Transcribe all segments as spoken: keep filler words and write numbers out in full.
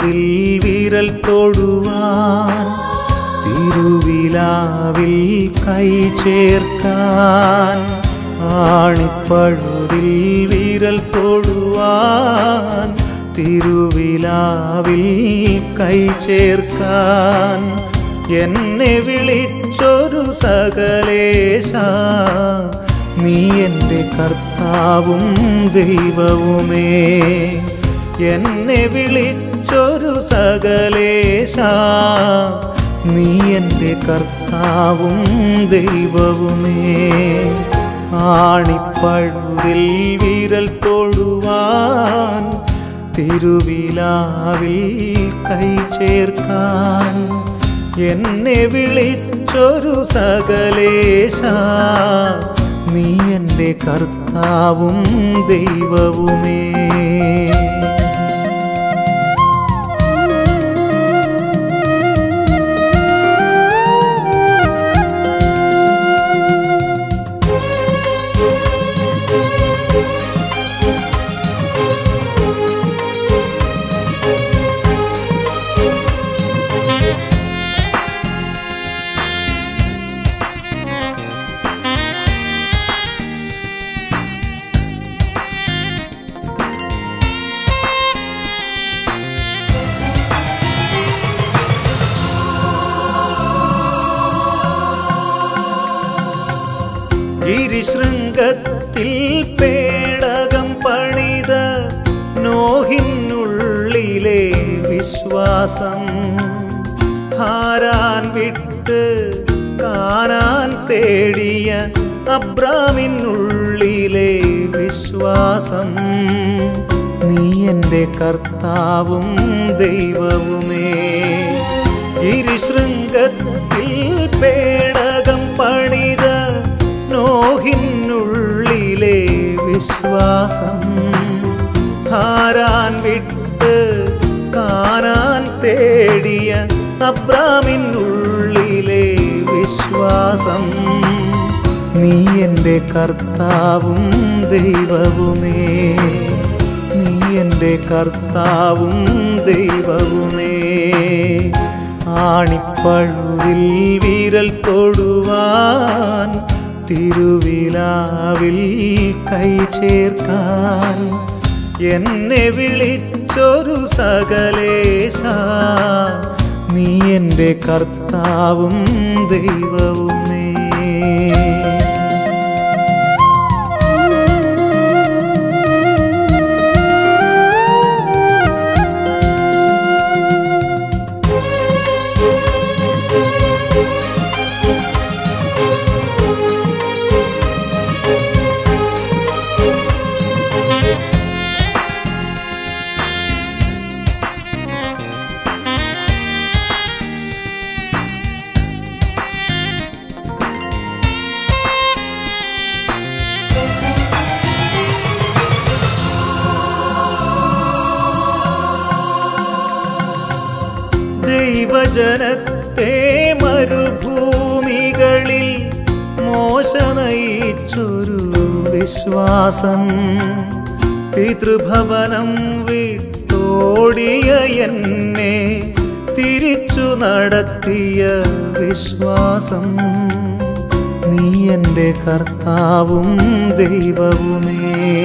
ആണിപ്പഴുതിൽ വിരൽ തൊടുവാൻ തിരുവിലാവിൽ കൈ ചേർക്കാൻ ആണിപ്പഴുതിൽ വിരൽ തൊടുവാൻ തിരുവിലാവിൽ കൈ ചേർക്കാൻ എന്നെ വിളിച്ചൊരു സകലേശ നീ എൻ്റെ കർത്താവും ദൈവവുമേ എന്നെ വിളിച്ചൊരു സകലേശ നീ എൻ്റെ കർത്താവും ദൈവവുമേ ആണിപ്പഴുതിൽ വിരൽ തൊടുവാൻ തിരുവിലാവിൽ കൈ ചേർക്കാൻ എന്നെ വിളിച്ചൊരു സകലേശ നീ എൻ്റെ കർത്താവും ദൈവവുമേ ഗിരിശൃംഗത്തിൽ പേടകം പണിത നോഹിനുള്ളിലെ വിശ്വാസം ഹാരാൻ വിട്ട് കാനാൻ തേടിയ അബ്രാമിനുള്ളിലെ വിശ്വാസം നീ എൻ്റെ കർത്താവും ദൈവവുമേ ഗിരിശൃംഗത്തിൽ പേടകം പണിത നോഹിനുള്ളിലെ വിശ്വാസം ഹാരാൻ വിട്ട് കാനാൻ തേടിയ അബ്രാമിനുള്ളിലെ വിശ്വാസം നീ എൻ്റെ കർത്താവും ദൈവവുമേ നീ എൻ്റെ കർത്താവും ദൈവവുമേ ആണിപ്പഴുതിൽ വിരൽ തൊടുവാൻ തിരുവിലാവിൽ കൈ ചേർക്കാൻ എന്നെ വിളിച്ചൊരു സകലേശ നീ എൻ്റെ കർത്താവും ദൈവവുമേ ദൈവജനത്തെ മരുഭൂമികളിൽ മോശ നയിച്ചൊരു വിശ്വാസം പിതൃഭവനം വിട്ടോടിയ എന്നെ തിരിച്ചു നടത്തിയ വിശ്വാസം നീ എൻ്റെ കർത്താവും ദൈവവുമേ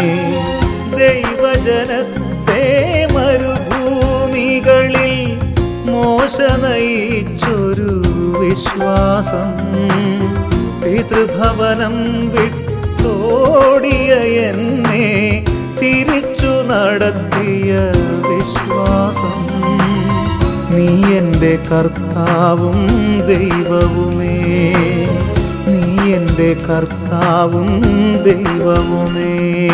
ദൈവജനത്തെ മരുഭൂമികളിൽ മോശ നയിച്ചൊരു വിശ്വാസം പിതൃഭവനം വിട്ടോടിയ എന്നെ തിരിച്ചു നടത്തിയ വിശ്വാസം നീ എൻ്റെ കർത്താവും ദൈവവുമേ നീ എൻ്റെ കർത്താവും ദൈവവുമേ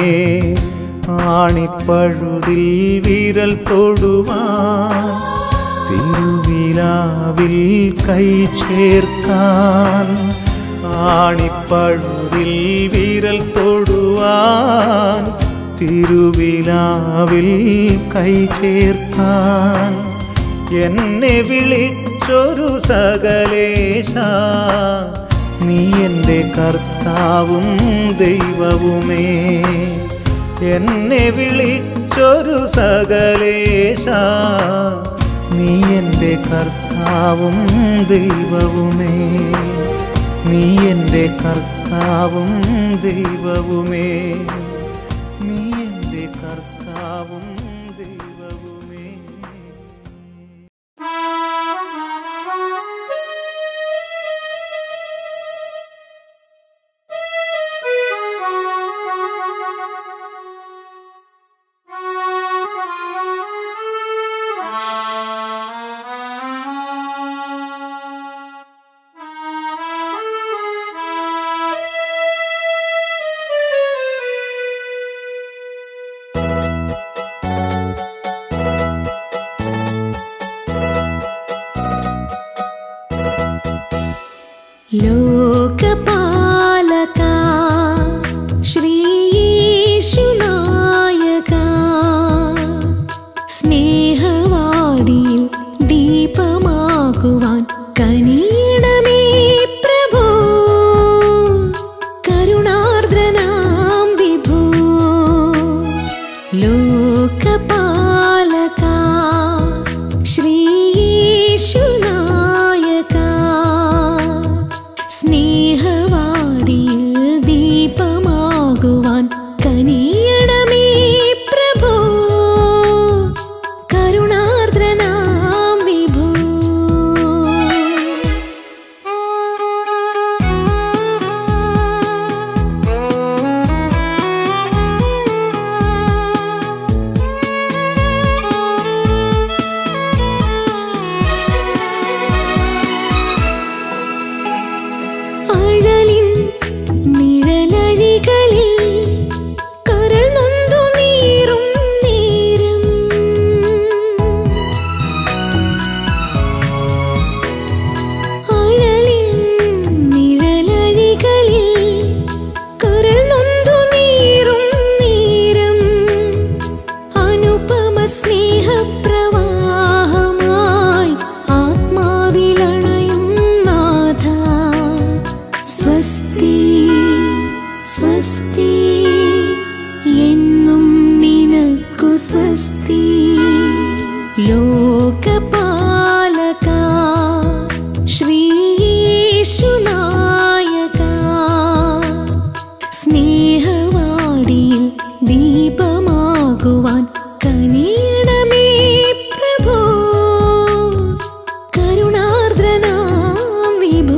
ആണിപ്പഴുതിൽ വിരൽ തൊടുവാൻ തിരുവിലാവിൽ കൈ ചേർക്കാൻ ആണിപ്പഴുതിൽ വിരൽ തൊടുവാൻ തിരുവിലാവിൽ കൈ ചേർക്കാൻ എന്നെ വിളിച്ചൊരു സകലേശ നീ എൻ്റെ കർത്താവും ദൈവവുമേ എന്നെ വിളിച്ചൊരു സകലേശ നീ എൻ്റെ കർത്താവും ദൈവവുമേ, നീ എൻ്റെ കർത്താവും ദൈവവുമേ, നീ എൻ്റെ കർത്താവും ദൈവവുമേ. ലോകപാലക ശ്രീയേശുനായക സ്നേഹവാടിയിൽ ദീപമാകുവാൻ കനിയണമേ പ്രഭോ, കരുണാർദ്രനാം വിഭോ. ലോകപാലക ശ്രീയേശുനായക സ്നേഹവാടിയിൽ ദീപമാകുവാൻ കനിയണമേ പ്രഭോ, കരുണാർദ്രനാം വിഭോ. അഴലിൻ നിഴലഴികളിൽ കരൾ നൊന്തു നീറും നേരം, അഴലിൻ നിഴലഴികളിൽ കരൾ നൊന്തു നീറും നേരം, അനുപമ സ്നേഹപ്രവാഹമായി ആത്മാവിലണയും നാഥ. സ്വസ്തി സ്വസ്തി എന്നും നിനക്കു സ്വസ്തി. ലോകപാലക ശ്രീയേശുനായക സ്നേഹവാടിയിൽ ദീപമാകുവാൻ കനിയണമേ പ്രഭോ, കരുണാർദ്രനാം വിഭോ.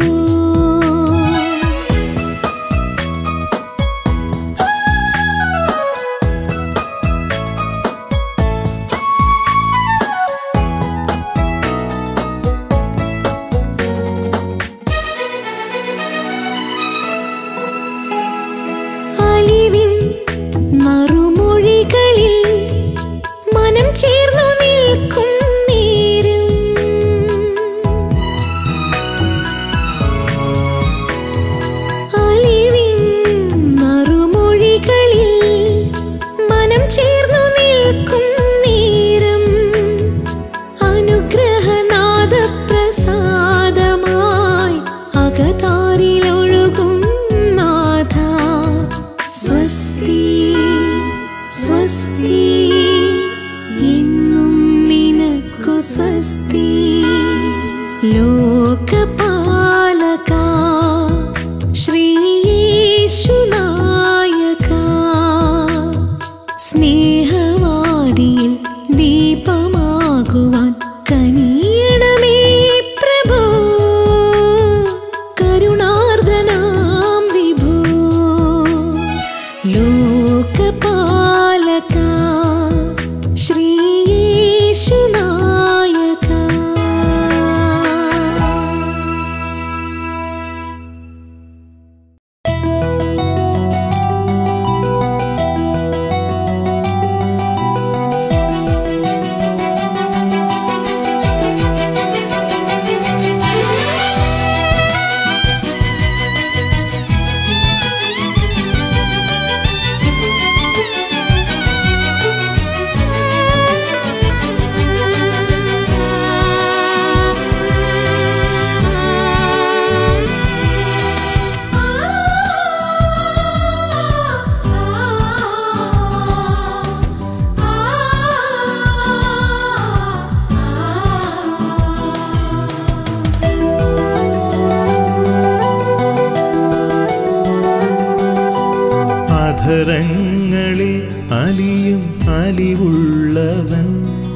അധരങ്ങളിൽ അലിയും അലിവുള്ളവൻ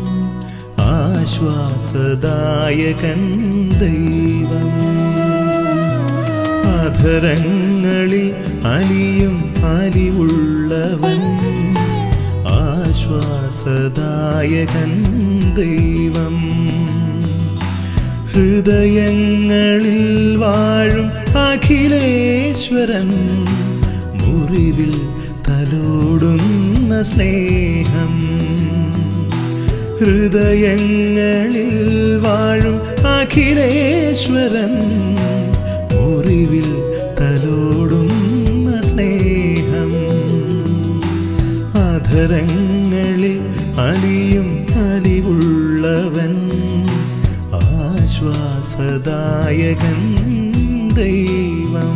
ആശ്വാസദായകൻ ദൈവം. അധരങ്ങളിൽ അലിയും അലിവുള്ളവൻ ആശ്വാസദായകൻ ദൈവം. ഹൃദയങ്ങളിൽ വാഴും അഖിലേശ്വരൻ മുറിവിൽ തലോടുന്ന സ്നേഹം. ഹൃദയങ്ങളിൽ വാഴും അഖിലേശ്വരൻ മുറിവിൽ തലോടുന്ന സ്നേഹം. അധരങ്ങളിൽ അലിയും അലിവുള്ളവൻ ആശ്വാസദായകൻ ദൈവം.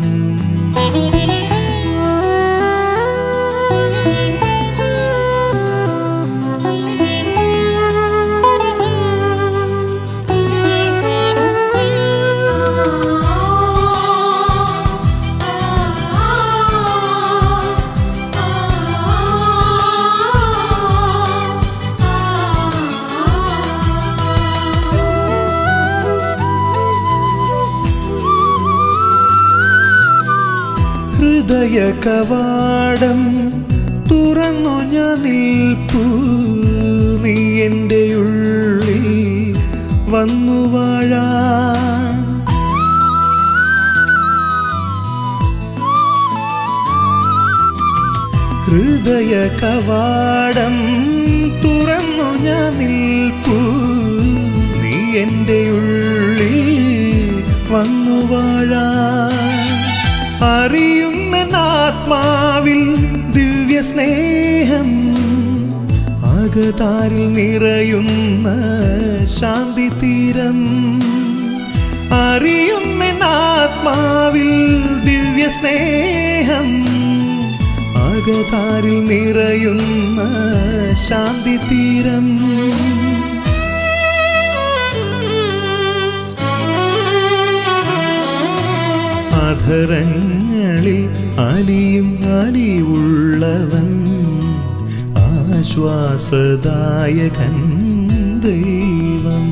ഹൃദയ കവാടം തുറന്നു ഞാൻ നിൽപ്പൂ, നീ എൻ്റെ ഉള്ളിൽ വന്നു വാഴാൻ. ഹൃദയ കവാടം തുറന്നു ഞാൻ നിൽപ്പൂ, നീ എൻ്റെ ഉള്ളിൽ വന്നു വാഴാൻ. അറിയുന്ന ആത്മാവിൽ ദിവ്യ സ്നേഹം, അകതാരിൽ നിറയുന്ന ശാന്തി തീരം. അറിയുന്ന ആത്മാവിൽ ദിവ്യ സ്നേഹം, അകതാരിൽ നിറയുന്ന ശാന്തി തീരം. അധരങ്ങളിൽ അലിയും അലിവുള്ളവൻ ആശ്വാസദായകൻ ദൈവം.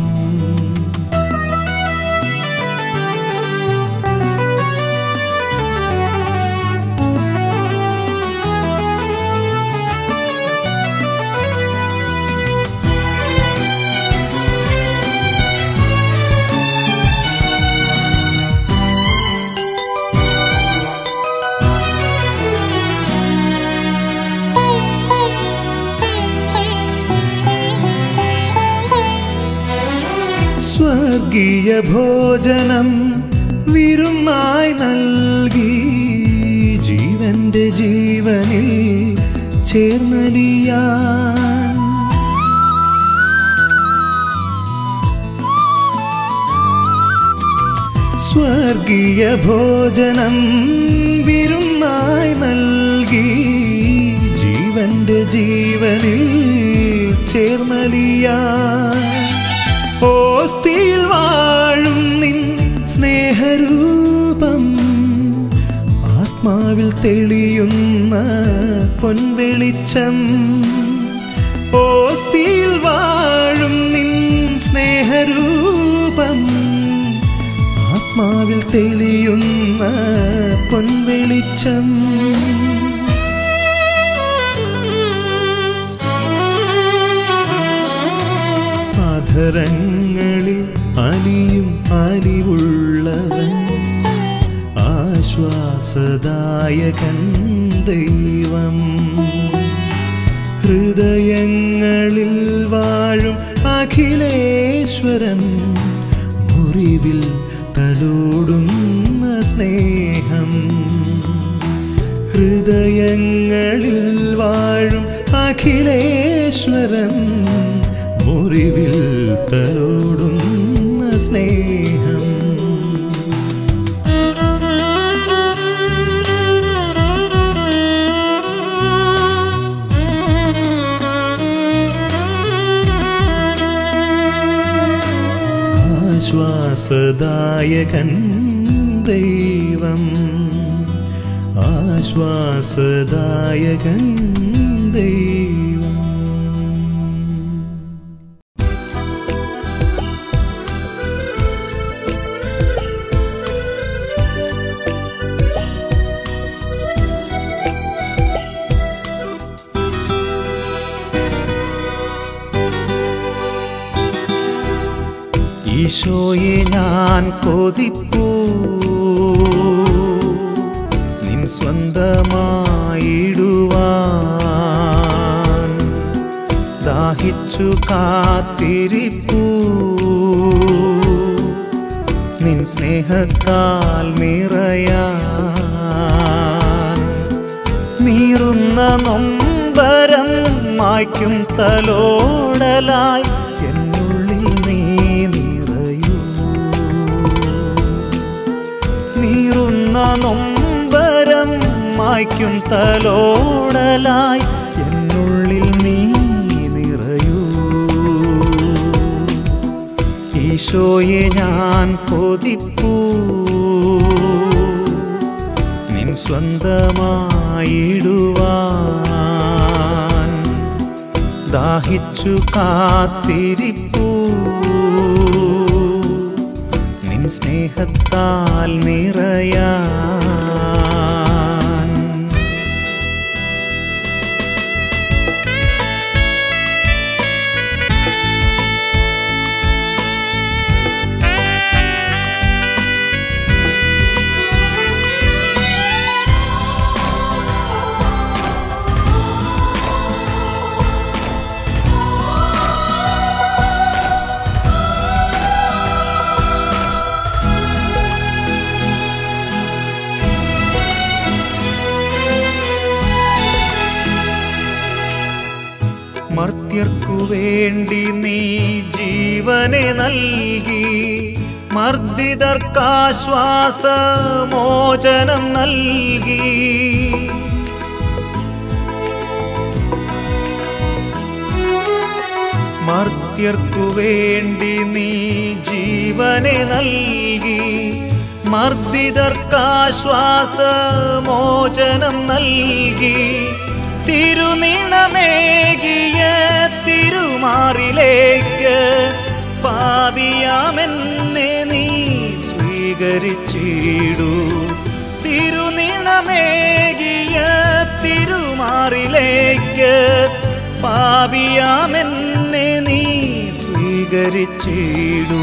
സ്വർഗീയ ഭോജനം വിരുന്നായി നൽകി, ജീവന്റെ ജീവനിൽ ചേർന്നലിയാൻ. സ്വർഗീയ ഭോജനം വിരുന്നായി നൽകി, ജീവന്റെ ജീവനിൽ ചേർന്നലിയാൻ. ഓസ്തിയിൽ വാഴും നിൻ സ്നേഹരൂപം, ആത്മാവിൽ തെളിയുന്ന പൊൻവെളിച്ചം. ഓസ്തിയിൽ വാഴും നിൻ സ്നേഹരൂപം, ആത്മാവിൽ തെളിയുന്ന പൊൻവെളിച്ചം. അധരങ്ങളിൽ അലിയും അലിവുള്ളവൻ ആശ്വാസദായകൻ ദൈവം. ഹൃദയങ്ങളിൽ വാഴും അഖിലേശ്വരൻ മുറിവിൽ തലോടുന്ന സ്നേഹം. ഹൃദയങ്ങളിൽ വാഴും അഖിലേശ്വരൻ മുറിവിൽ തലോടുന്ന സ്നേഹം. ആശ്വാസദായകൻ ദൈവം, ആശ്വാസദായകൻ ദൈവം. ഈശോയെ ഞാൻ കൊതിപ്പൂ നിൻ സ്വന്തമായിടുവാൻ, ദാഹിച്ചു കാത്തിരിപ്പൂ നിൻ സ്നേഹത്താൽ നിറയാൻ. നീറുന്ന നൊമ്പരം മായ്ക്കും തലോടലായി എന്നുള്ളിൽ നീ നിറയൂ. നീറുന്ന നൊമ്പരം മായ്ക്കും തലോടലായി എന്നുള്ളിൽ നീ നിറയൂ. ഈശോയെ ഞാൻ കൊതിപ്പൂ നിൻ സ്വന്തമായിടുവാൻ, ദാഹിച്ചു കാത്തിരിപ്പൂ നിൻ സ്നേഹത്താൽ നിറയാൻ. മർത്യർക്കു വേണ്ടി നീ ജീവനെ നൽകി, മർദ്ദിതർക്കാശ്വാസമോചനം നൽകി. മർത്യർക്കു വേണ്ടി നീ ജീവനെ നൽകി, മർദ്ദിതർക്കാശ്വാസമോചനം നൽകി. തിരുനിണമേകിയ തിരുമാറിലേക്ക് പാപിയാമെന്നെ നീ സ്വീകരിച്ചിടൂ. തിരുനിണമേകിയ തിരുമാറിലേക്ക് പാപിയാമെന്നെ നീ സ്വീകരിച്ചിടൂ.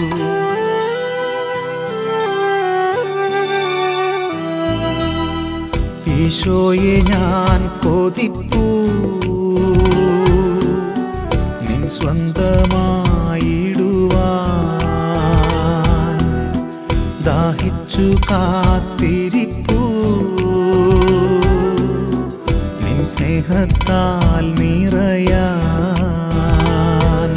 ഈശോയെ ഞാൻ കൊതിപ്പൂ നിൻ സ്വന്തമായിടുവാൻ, ദാഹിച്ചു കാത്തിരിപ്പൂ നിൻ സ്നേഹത്താൽ നിറയാൻ.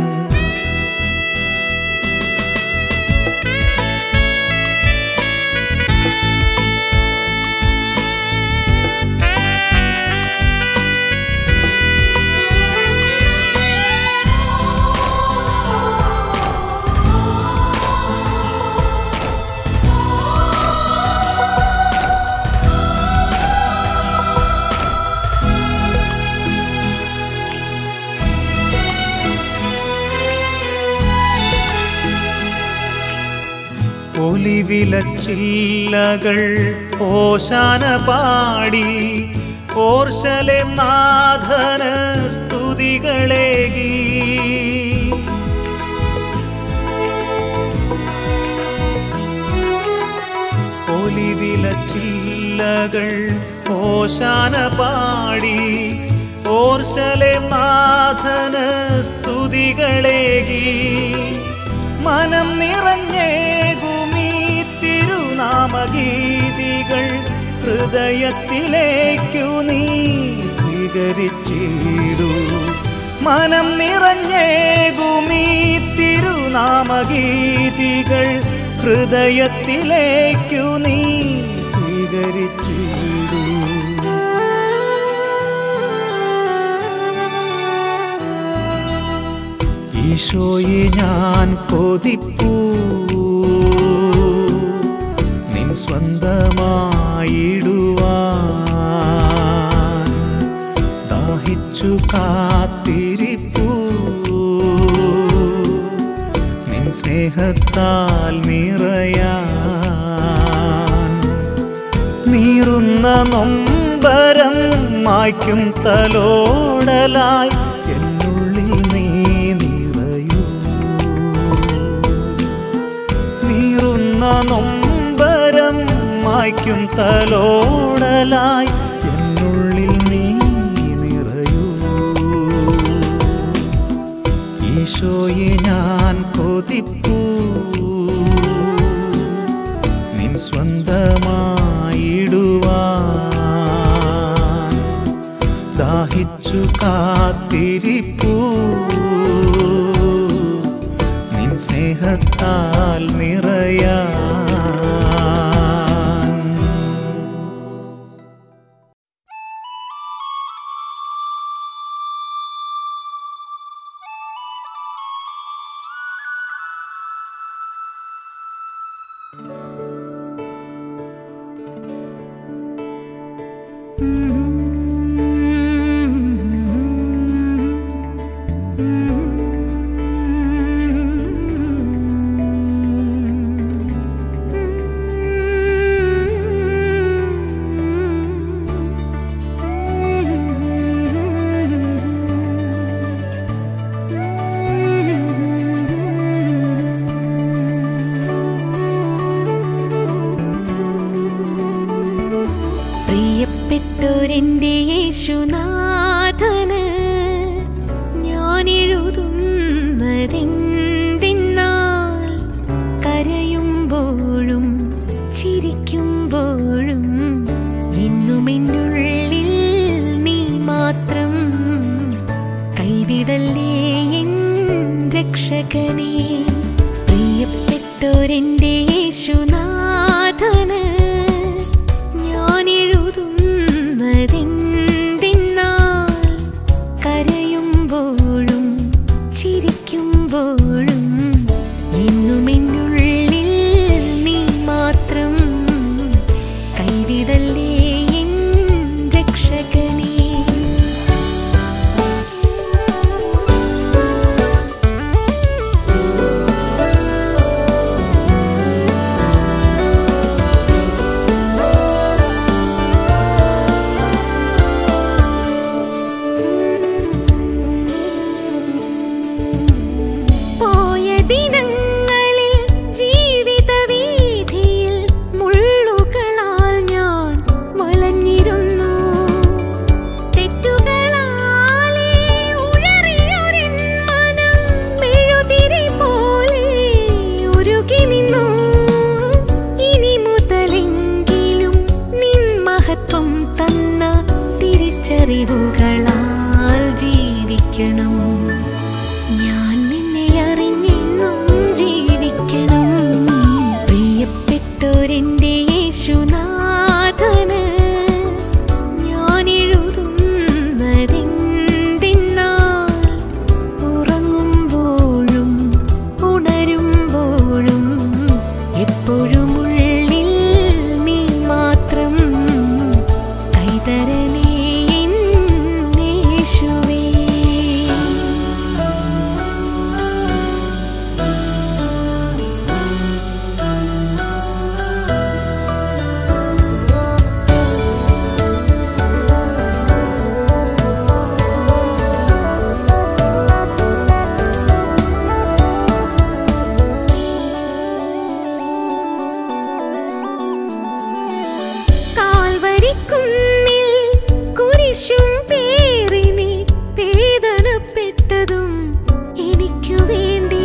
ഒലിവിലച്ചില്ലകൾ ഓശാന പാടി ഓർശലേം നാഥന് സ്തുതികളേകി. ഒലിവിലച്ചില്ലകൾ ഓശാന പാടി ഓർശലേം നാഥന് സ്തുതികളേകി. മനം നിറഞ്ഞേകുമീ തിരുനാമഗീതികൾ ഹൃദയത്തിലേക്കു നീ സ്വീകരിച്ചിടൂ. മനം നിറഞ്ഞേകുമീ തിരുനാമഗീതികൾ ഹൃദയത്തിലേക്കു നീ സ്വീകരിച്ചിടൂ. ഈശോയെ ഞാൻ കൊതിപ്പൂ നിൻ സ്വന്തമായിടുവാൻ ദാഹിച്ചു കാത്തിരിപ്പൂ നിൻ സ്നേഹത്താൽ നിറയാൻ നീറുന്ന നൊമ്പരം മായ്ക്കും തലോടലായി എന്നുള്ളിൽ നീ നിറയൂ നീറുന്ന നൊമ്പരം മായ്ക്കും തലോടലായി എന്നുള്ളിൽ നീ നിറയൂ ഈശോയെ ഞാൻ കൊതിപ്പൂ നിൻ സ്വന്തമായിടുവാൻ ദാഹിച്ചു കാത്തിരിപ്പൂ നിൻ സ്നേഹത്താൽ നിറയാൻ പ്രിയപ്പെട്ടോരെൻ്റെ യേശുനാഥന് ഞാൻ എഴുതുന്നതെന്തെന്നാൽ കരയുമ്പോഴും ചിരിക്കുമ്പോഴും എന്നും എന്നുള്ളിൽ നീ മാത്രം കൈവിടല്ലേ എൻ രക്ഷകനേ പ്രിയപ്പെട്ടോരെൻ്റെ യേശുനാഥന് ഞാൻ എഴുതുന്നതെന്തെന്നാൽ കരയുമ്പോഴും ചിരിക്കുമ്പോഴും എന്നും എന്നുള്ളിൽ നീ മാത്രം കൈവിടല്ലേ എൻ രക്ഷകനേ അറിവുകളാൽ ജീവിക്കണം ഞാൻ നിന്നെ അറിഞ്ഞെന്നും ജീവിക്കണം പ്രിയപ്പെട്ടോരെൻ്റെ യേശുനാഥന് ഞാൻ എഴുതുന്നതെന്തെന്നാൽ ഉറങ്ങുമ്പോഴും ഉണരുമ്പോഴും എപ്പോഴും ഉള്ളിൽ നീ മാത്രം കൈതരണേ കുരിശും പേറിനി വേദനപ്പെട്ടതും എനിക്കു വേണ്ടി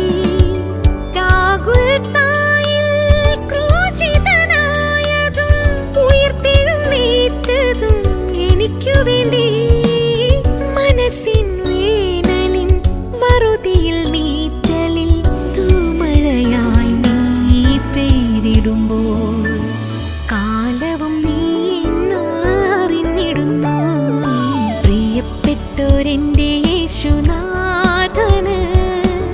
ഗാഗുൽത്തായിൽ ക്രൂശിതനായതും ഉയർത്തെഴുന്നേറ്റതും എനിക്കു വേണ്ടി മനസ്സിൻ വേനലിൻ വറുതിയിൽ നീറ്റലിൽ തൂമഴയായി നീ പെയ്തിടുമ്പോൾ കാലവും നീ പ്രിയപ്പെട്ടോരെൻ്റെ യേശുനാഥന്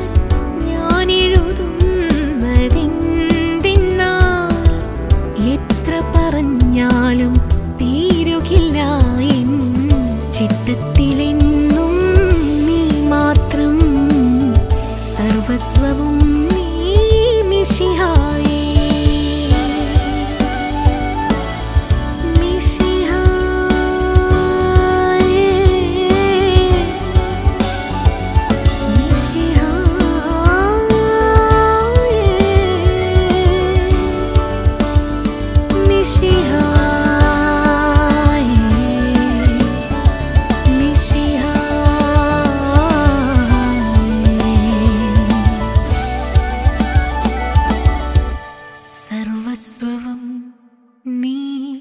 ഞാൻ എഴുതുന്നതെന്തെന്നാൽ പറഞ്ഞാലും തീരുകില്ല എൻ ചിത്തത്തിലെന്നും നീ മാത്രം സർവസ്വവും നീ മിശിഹായേ സർവസ്വവും നീ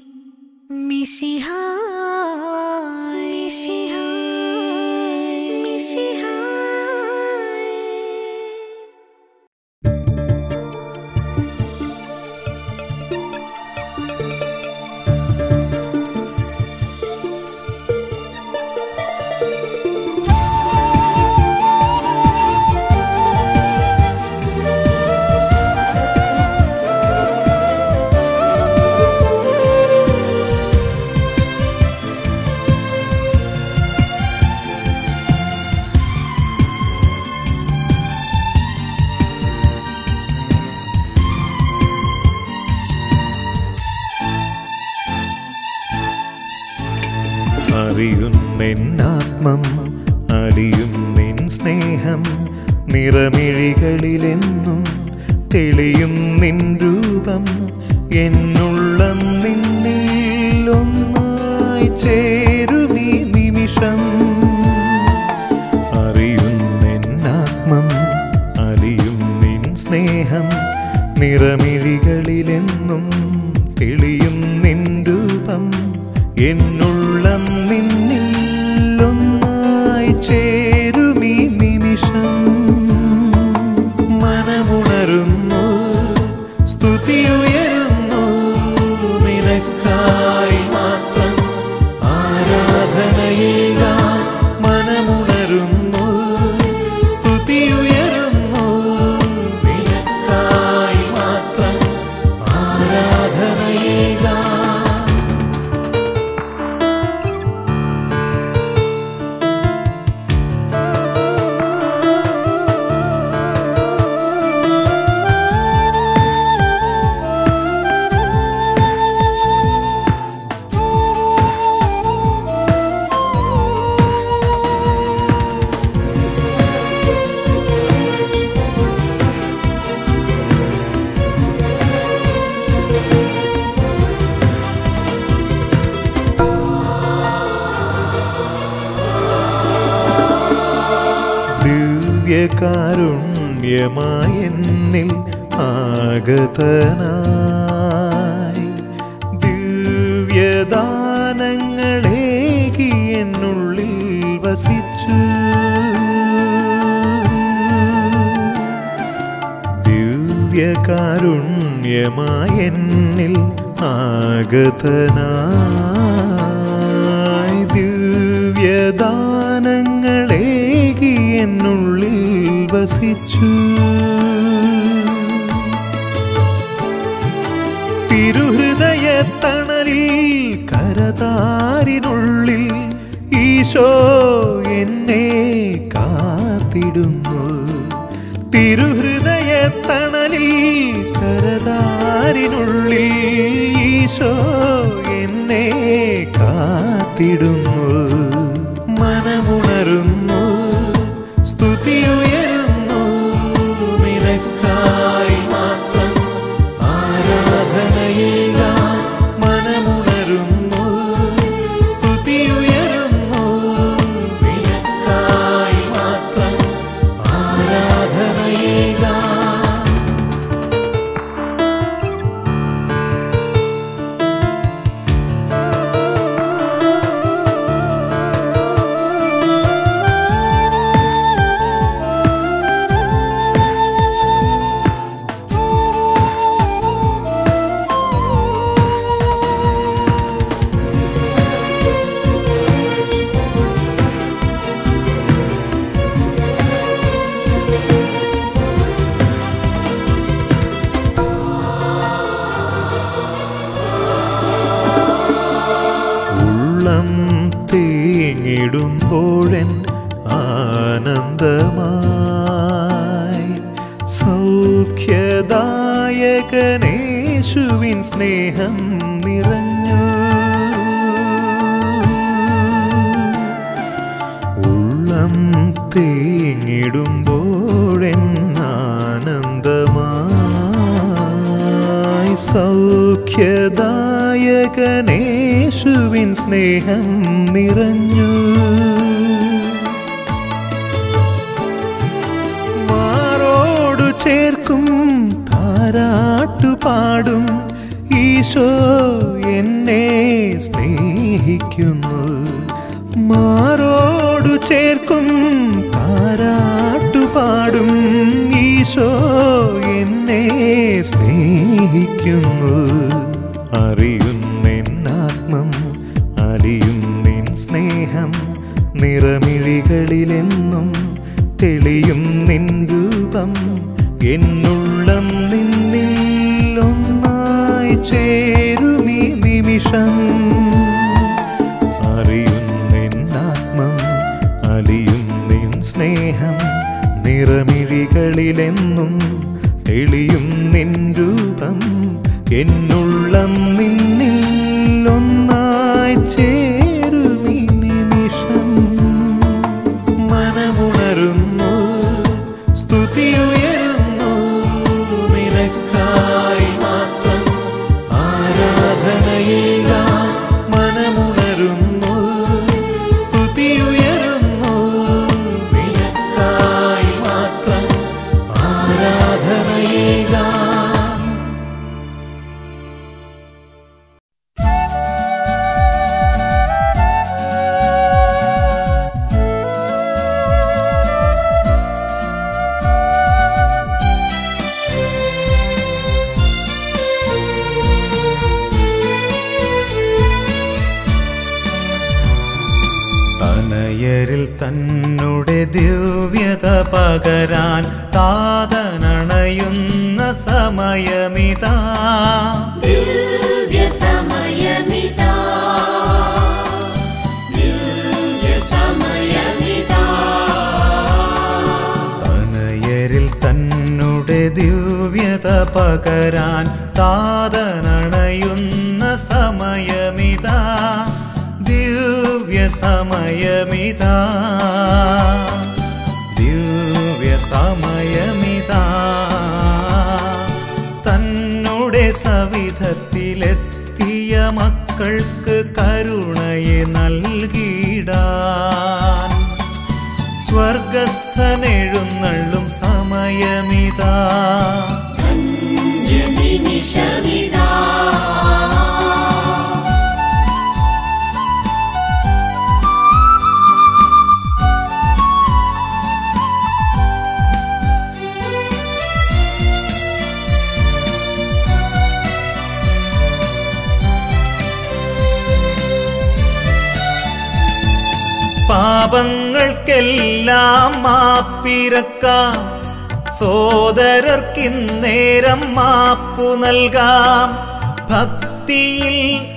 മിശിഹായ് മിശിഹായ് മിശിഹായ് അറിയുന്നെന്നാത്മം അലിയും നിൻ സ്നേഹം നിറമിഴികളിലെന്നും തെളിയും നിൻ രൂപം എന്നുള്ളം നിന്നിൽ ഒന്നായി ചേരുമീ നിമിഷം അറിയുന്നെന്നാത്മം അലിയും നിൻ സ്നേഹം നിറമിഴികളിലെന്നും തെളിയും നിൻ രൂപം എന്നുള്ളം നിന്നിൽ ഒന്നായി ചേരുമീ നിമിഷം മനമുണരുന്നു സ്തുതിയുയരുന്നു നിനക്കായി മാത്രം ആരാധനയേകാൻ മനമുണരുന്നു സ്തുതിയുയരുന്നു നിനക്കായി മാത്രം ആരാധനയേകാൻ കാരുണ്യമായെന്നിൽ ആഗതനായി ദിവ്യദാനങ്ങളേകി എന്നുള്ളിൽ വസിച്ചു ദിവ്യകാരുണ്യമായെന്നിൽ ആഗതനായി ദിവ്യദാനങ്ങളേകി എന്നുള്ളിൽ വസിച്ചു തിരുഹൃദയത്തണലിൽ കരതാരിനുള്ളിൽ ഈശോ എന്നെ കാത്തിടുന്നു തിരുഹൃദയത്തണലിൽ കരതാരിനുള്ളിൽ ഈശോ എന്നെ കാത്തിടുന്നു മനമുണരുന്നു സ്തുതിയുയരുന്നു നിനക്കായി മാത്രം ആരാധനയേകാൻ മനമുണരുന്നു സ്തുതിയുയരുന്നു നിനക്കായി മാത്രം ആരാധനയേകാൻ തേങ്ങിടുമ്പോഴൻ ആനന്ദമായി സൗഖ്യദായകനേശുവിൻ സ്നേഹം നിറഞ്ഞു. ഉള്ളം തേങ്ങിടുമ്പോഴൻ ആനന്ദമായി സൗഖ്യദായകനേശുവിൻ സ്നേഹം നിറഞ്ഞു. മാറോടു ചേർക്കും താരാട്ടുപാടും ഈശോ എന്നെ സ്നേഹിക്കുന്നു. മാറോടു ചേർക്കും താരാട്ടുപാടും ഈശോ എന്നെ സ്നേഹിക്കുന്നു. അറിയുന്നെന്നാത്മം അലിയും നിൻ സ്നേഹം നിറമിഴികളിലെന്നും തെളിയും നിൻ രൂപം എന്നുള്ളം നിന്നിൽ ഒന്നായി ചേരുമീ നിമിഷം. അറിയുന്നെന്നാത്മം അലിയും നിൻ സ്നേഹം നിറമിഴികളിലെന്നും തെളിയും നിൻ രൂപം എന്നുള്ളം നിന്നിൽ ഒന്നായി ചേരുമീ നിമിഷം. മനമുണരുന്നു സ്തുതിയുയരുന്നു നിനക്കായി മാത്രം ആരാധനയേകാം. മനമുണരുന്നു സ്തുതിയുയരുന്നു നിനക്കായി മാത്രം ആരാധനയേകാം. തനയരിൽ തന്നുടെ ദിവ്യത പകരാൻ താതനണയുന്ന സമയമിതാ. ദിവ്യസമയമിതാ, ദിവ്യസമയമിതാ. തനയരിൽ തന്നുടെ ദിവ്യത പകരാൻ താതനണയുന്ന സമയമിതാ. ദിവ്യസമയമിതാ, ദിവ്യസമയമിതാ. തന്നുടെ സവിധത്തിലെത്തിയ മക്കൾക്ക് കരുണയെ നൽകിടാൻ സ്വർഗസ്ഥനെഴുന്നള്ളും സമയമിതാ. ധന്യനിമിഷമിതാ, പാപങ്ങൾക്കെല്ലാം മാപ്പിരക്കാം സോദരർക്കിന്നേരം മാപ്പു നൽകാം. ഭക്തിയിൽ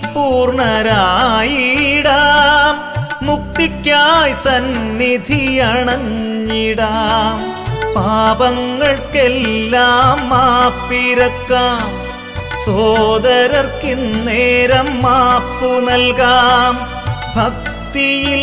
പൂർണ്ണരായിടാം മുക്തിക്കായി സന്നിധി അണഞ്ഞിടാം. പാപങ്ങൾക്കെല്ലാം മാപ്പിരക്കാം സോദരർക്കിന്നേരം മാപ്പു നൽകാം. ഭക്തിയിൽ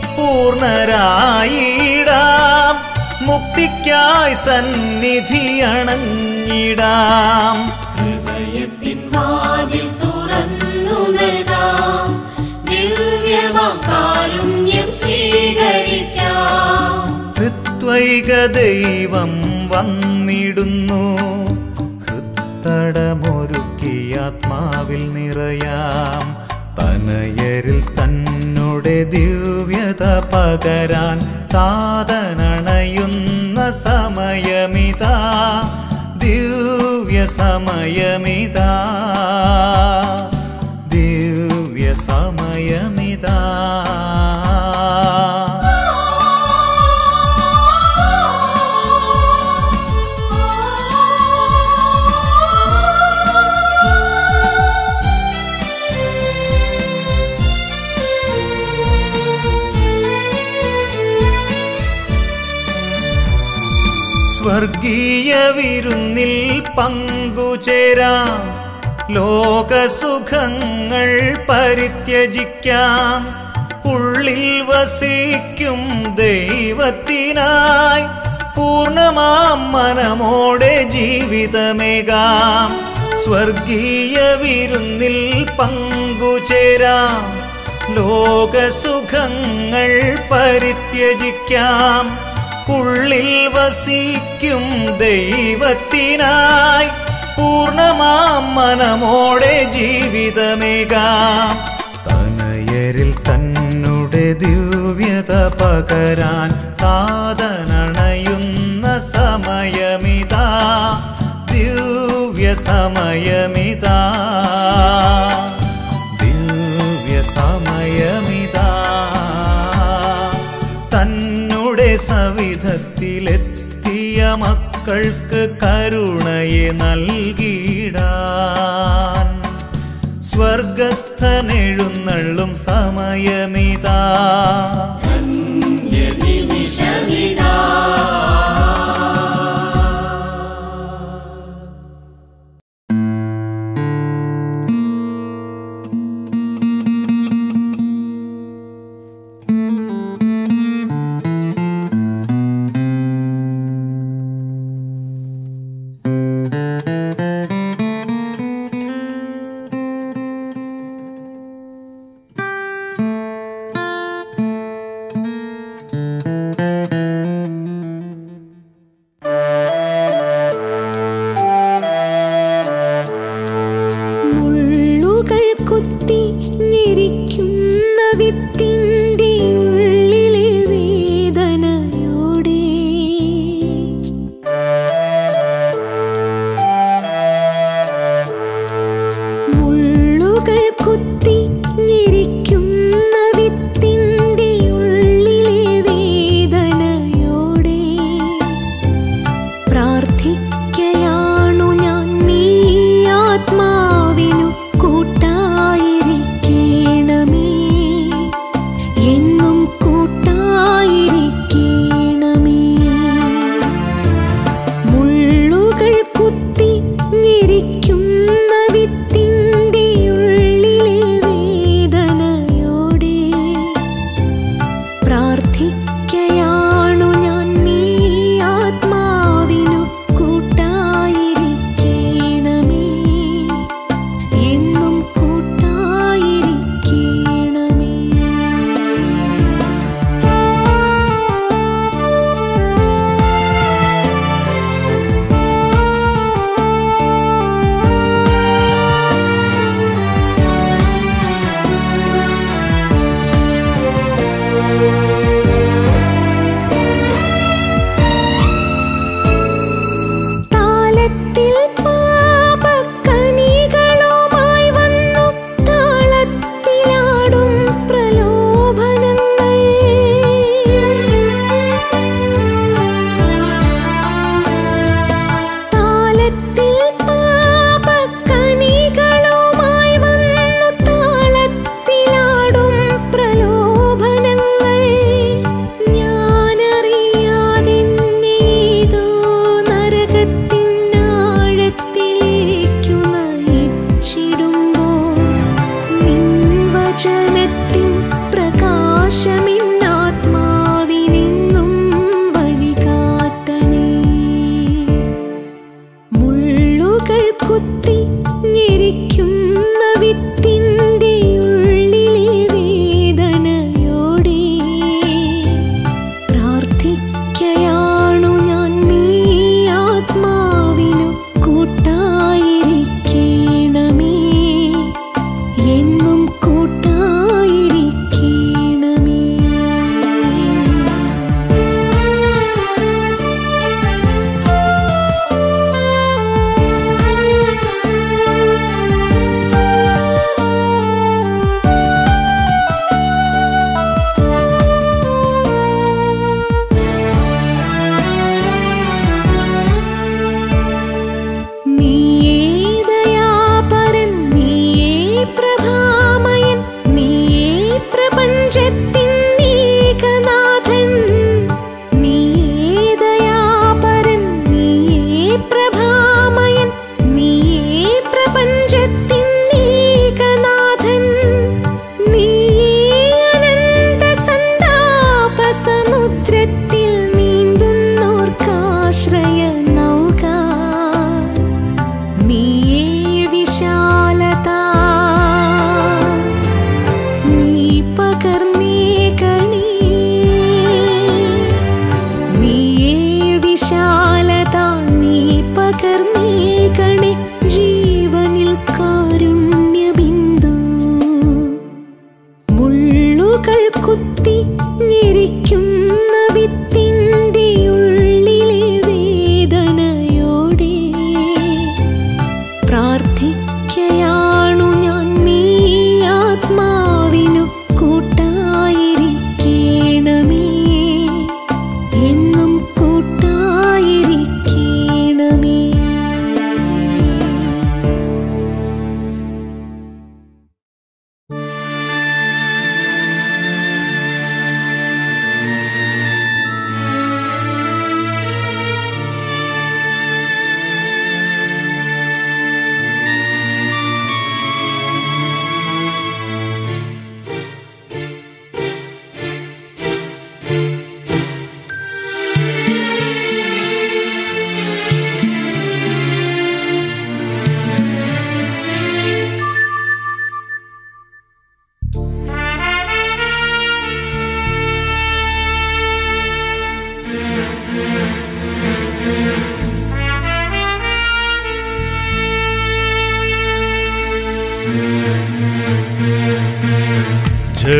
പൂർണ്ണരായിടാം മുക്തിക്കായി സന്നിധി അണഞ്ഞിടാം. ഹൃദയത്തിൻ വാതിൽ തുറന്നു നൽകാം, ദിവ്യമാം കാരുണ്യം സ്വീകരിക്കാം. ത്രിത്വൈക ദൈവം വന്നിടുന്നു, ഹൃത്തടമൊരുക്കി ആത്മാവിൽ നിറയാം. തനയരിൽ തന്നുടെ ദിവ്യത പകരാൻ താതനണയുന്ന സമയമിതാ. ദിവ്യസമയമിതാ, ദിവ്യസമയമിതാ. സ്വർഗീയ വിരുന്നിൽ പങ്കുചേരാം, ലോകസുഖങ്ങൾ പരിത്യജിക്കാം. ഉള്ളിൽ വസിക്കും ദൈവത്തിനായി പൂർണ്ണമാം മനമോടെ ജീവിതമേകാം. സ്വർഗീയ വിരുന്നിൽ പങ്കുചേരാം, ലോകസുഖങ്ങൾ പരിത്യജിക്കാം. ഉള്ളിൽ വസിക്കും ദൈവത്തിനായി പൂർണ്ണമാം മനമോടെ ജീവിതമേകാം. തനയരിൽ തന്നുടെ ദിവ്യത പകരാൻ കാതനണയുന്ന സമയമിതാ, ദിവ്യ സമയമിതാ, ദിവ്യ സമയമിതാ. തന്നുടെ സവിധത്തിലെത്തിയ മക്കൾക്ക് കരുണയെ നൽകിടാൻ സ്വർഗസ്ഥനെഴുന്നള്ളും സമയമിതാ. നിമിഷമിതാ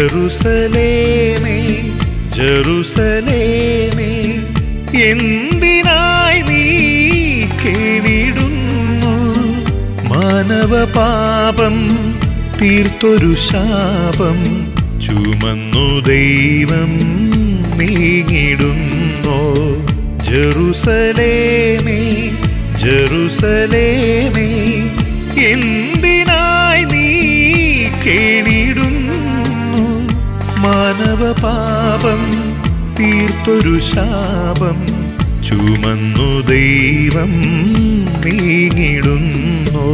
ജെറുസലേമേ ജെറുസലേമേ എന്തിനായി നീ കേണിടുന്നു മാനവപാപം തീർത്തൊരു ശാപം ചുമന്നു ദൈവം നീങ്ങിടുന്നോ ജെറുസലേമേ ജെറുസലേമേ എന്തിനായി നീ കേണിടുന്നു മാനവപാപം തീർത്തൊരു ശാപം ചുമന്നു ദൈവം നീങ്ങിടുന്നോ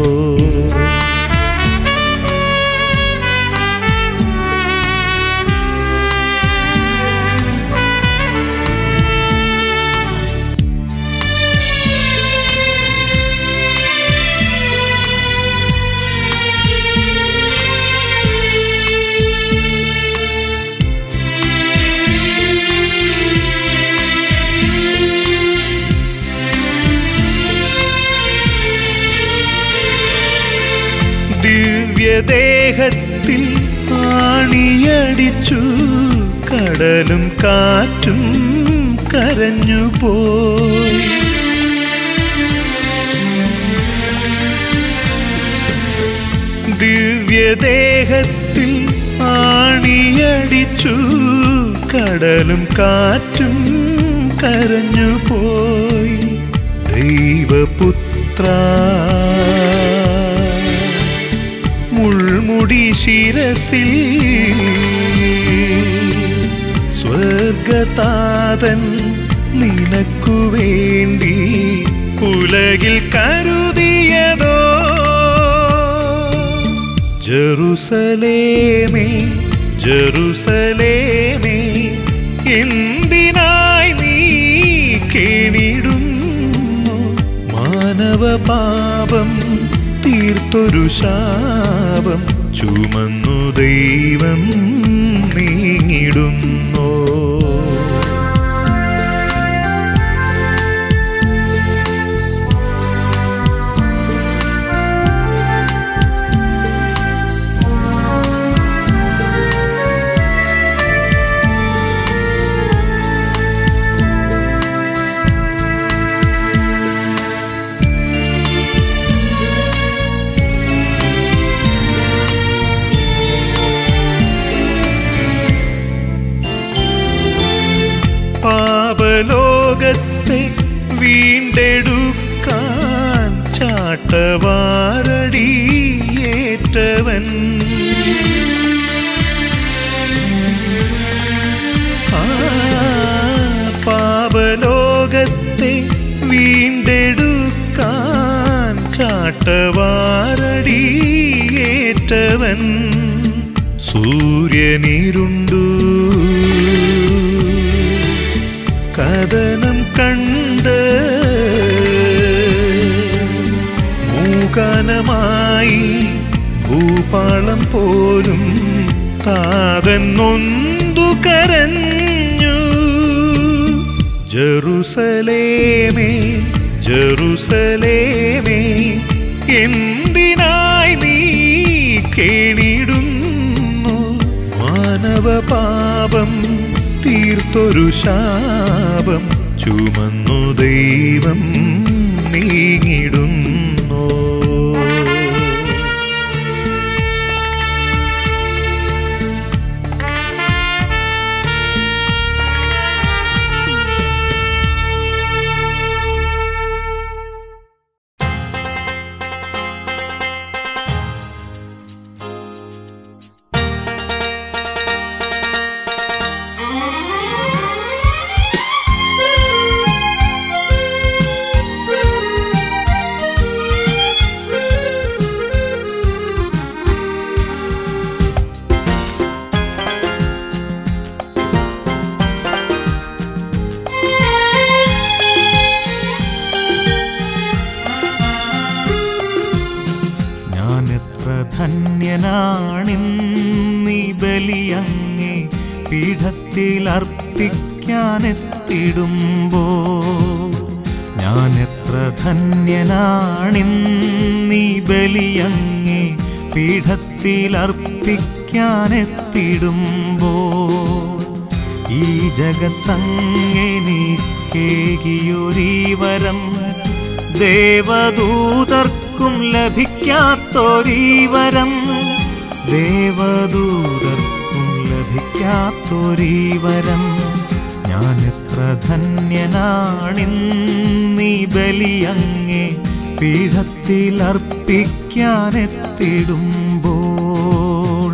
ദിവ്യദേഹത്തിൽ ആണിയടിച്ചു കടലും കാറ്റും കരഞ്ഞുപോയി ദിവ്യദേഹത്തിൽ ആണിയടിച്ചു കടലും കാറ്റും കരഞ്ഞുപോയി ദൈവപുത്ര മുൾമുടി ശിരസിൽ സ്വർഗതാതൻ നിനക്കു വേണ്ടി ഉലകിൽ കരുതിയതോ ജെറുസലേമേ ജെറുസലേമേ എന്തിനായി നീ കേണിടുന്നു മാനവപാപം തീർത്തൊരു ശാപം ചുമന്നു ദൈവം നീങ്ങിടുന്നോ പാപലോകത്തെ വീണ്ടെടുക്കാൻ ചാട്ടവാറടിയേറ്റവൻ ആ പാപലോകത്തെ വീണ്ടെടുക്കാൻ ചാട്ടവാറടിയേറ്റവൻ സൂര്യനിരുണ്ടു കഥനം കണ്ട് മൂകാനമായി ഭൂപാളം പോലും താതൻ നൊന്തു കരഞ്ഞു ജെറുസലേമേ ജെറുസലേമേ എന്തിനായി നീ കേണിടുന്നു മാനവപാപം തീർത്തൊരു ശാപം ചുമന്നു ദൈവം നീങ്ങിടുന്നോ ധന്യനാണിന്നീ ബലിയങ്ങേ പീഠത്തിൽ അർപ്പിക്കാനെത്തിടുമ്പോ ഞാൻ എത്ര ധന്യനാണിന്നീ ബലിയങ്ങേ പീഠത്തിൽ അർപ്പിക്കാനെത്തിടുമ്പോ ഈ ജഗത്തങ്ങെനിക്കേകിയൊരീ വരം ദേവദൂതർക്കും ലഭിക്കാത്തൊരീ വരം ദേവദൂതർക്കും ലഭിക്കാത്തൊരീ വരം ഞാൻ എത്ര ധന്യനാണിന്നീ ബലിയങ്ങേ പീഠത്തിലർപ്പിക്കാനെത്തിടുമ്പോൾ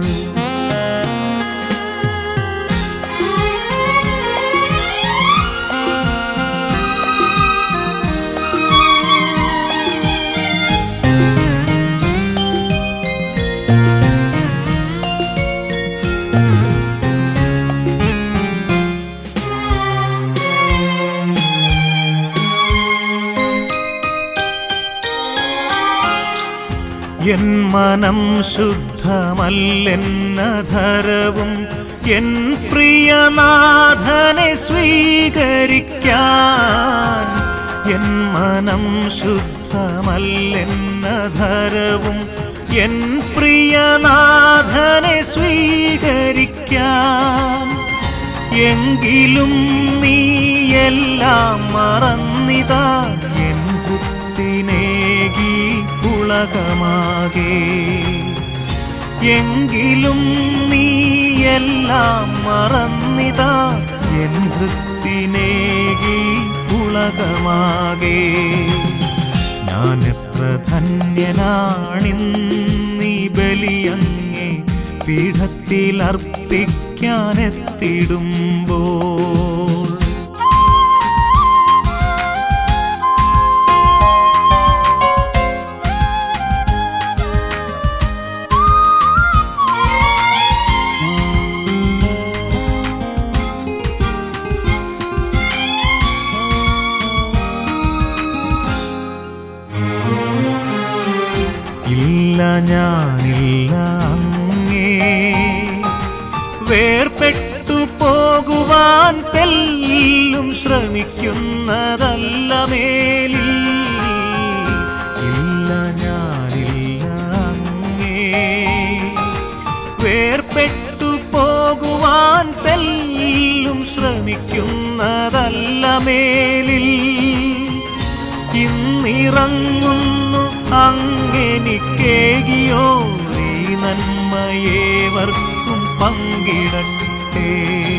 എൻ മനം ശുദ്ധമല്ലെന്നധരവും എൻ പ്രിയനാഥനെ സ്വീകരിക്കാൻ എൻ മനം ശുദ്ധമല്ലെന്നധരവും എൻ പ്രിയനാഥനെ സ്വീകരിക്കാൻ എങ്കിലും നീ എല്ലാം മറന്നിതാ എൻ ഭക്തിനേകി ഉലകമാകെ എങ്കിലും നീ എല്ലാം മറന്നിതാ എൻ ഭക്തിനേകി ഉലകമാകെ ഞാൻ എത്ര ധന്യനാണിന്നീ ബലിയങ്ങേ പീഠത്തിലർപ്പിക്കാനെത്തിടുമ്പോൾ ഞാനില്ല അങ്ങേ വേർപെട്ടു പോകുവാൻ തെല്ലും ശ്രമിക്കുന്നതല്ല മേലിൽ ഇല്ല ഞാനില്ല അങ്ങേ വേർപെട്ടു പോകുവാൻ തെല്ലും ശ്രമിക്കുന്നതല്ല മേലിൽ ഇന്നിറങ്ങുന്നു അങ്ങെനിക്കേകിയോ നീ നന്മയേവർക്കും പങ്കിടട്ടെ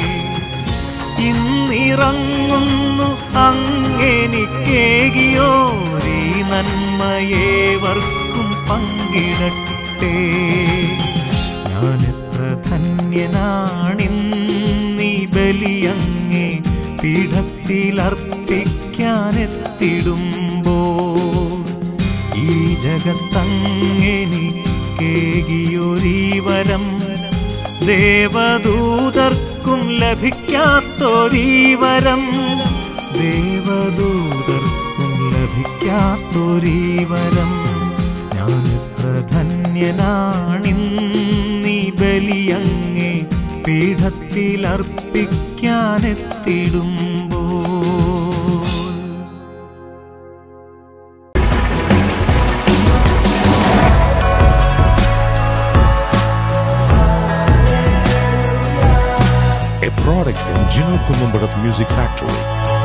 ഇന്നിറങ്ങുന്നു അങ്ങെനിക്കേകിയോ നീ നന്മയേവർക്കും പങ്കിടട്ടെ ഞാൻ എത്ര ധന്യനാണിന്നീ ബലിയങ്ങേ പീഠത്തിലർപ്പിക്കാനെത്തിടുമ്പോൾ ഈ ജഗത്തങ്ങെനിക്കേകിയൊരീ വരം ദേവദൂതർക്കും ലഭിക്കാത്തൊരീ വരം ദേവദൂതർക്കും ലഭിക്കാത്തൊരീ വരം ഞാൻ എത്ര ധന്യനാണിന്നീ ബലിയങ്ങേ പീഠത്തിലർപ്പിക്കാനെത്തിടുമ്പോൾ A product from Gino Columbarat Music Factory.